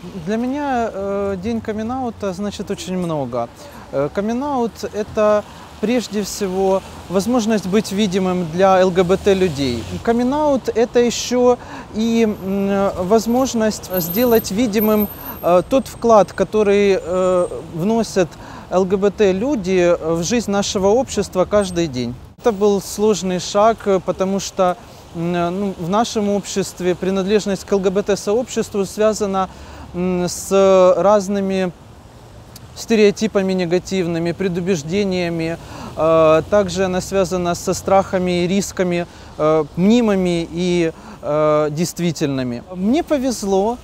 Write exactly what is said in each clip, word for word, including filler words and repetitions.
Для меня э, день камин-аута значит очень много. Э, Камин-аут– это прежде всего возможность быть видимым для эл гэ бэ тэ людей. Камин-аут– это еще и м, возможность сделать видимым э, тот вклад, который э, вносят эл гэ бэ тэ люди в жизнь нашего общества каждый день. Это был сложный шаг, потому что ну, в нашем обществе принадлежность к эл гэ бэ тэ-сообществу связана с разными стереотипами негативными, предубеждениями. Также она связана со страхами и рисками, мнимыми и действительными. Мне повезло.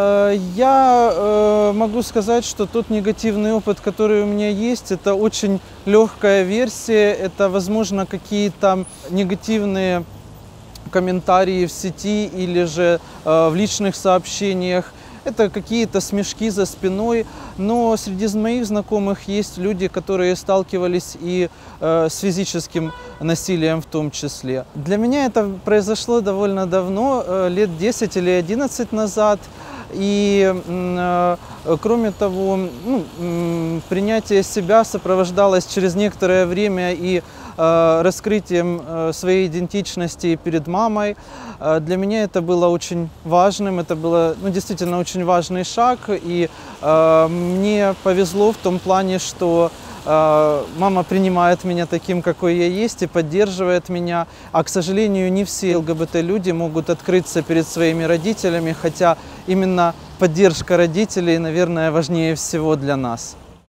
Я могу сказать, что тот негативный опыт, который у меня есть, это очень легкая версия, это, возможно, какие-то негативные комментарии в сети или же в личных сообщениях. Это какие-то смешки за спиной, но среди моих знакомых есть люди, которые сталкивались и э, с физическим насилием в том числе. Для меня это произошло довольно давно, э, лет десять или одиннадцать назад. И, э, кроме того, ну, э, принятие себя сопровождалось через некоторое время и э, раскрытием э, своей идентичности перед мамой. Э, для меня это было очень важным, это было ну, действительно очень важный шаг. И э, мне повезло в том плане, что мама принимает меня таким, какой я есть, и поддерживает меня. А, к сожалению, не все эл гэ бэ тэ-люди могут открыться перед своими родителями, хотя именно поддержка родителей, наверное, важнее всего для нас.